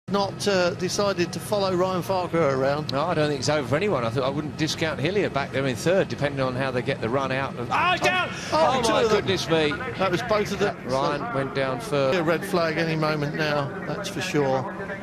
not decided to follow Ryan Farquar around. No, I don't think it's over for anyone. I thought I wouldn't discount Hillier back there in third, depending on how they get the run out. Down! Oh my goodness me. That was both of them. Ryan went down first. A red flag any moment now, that's for sure.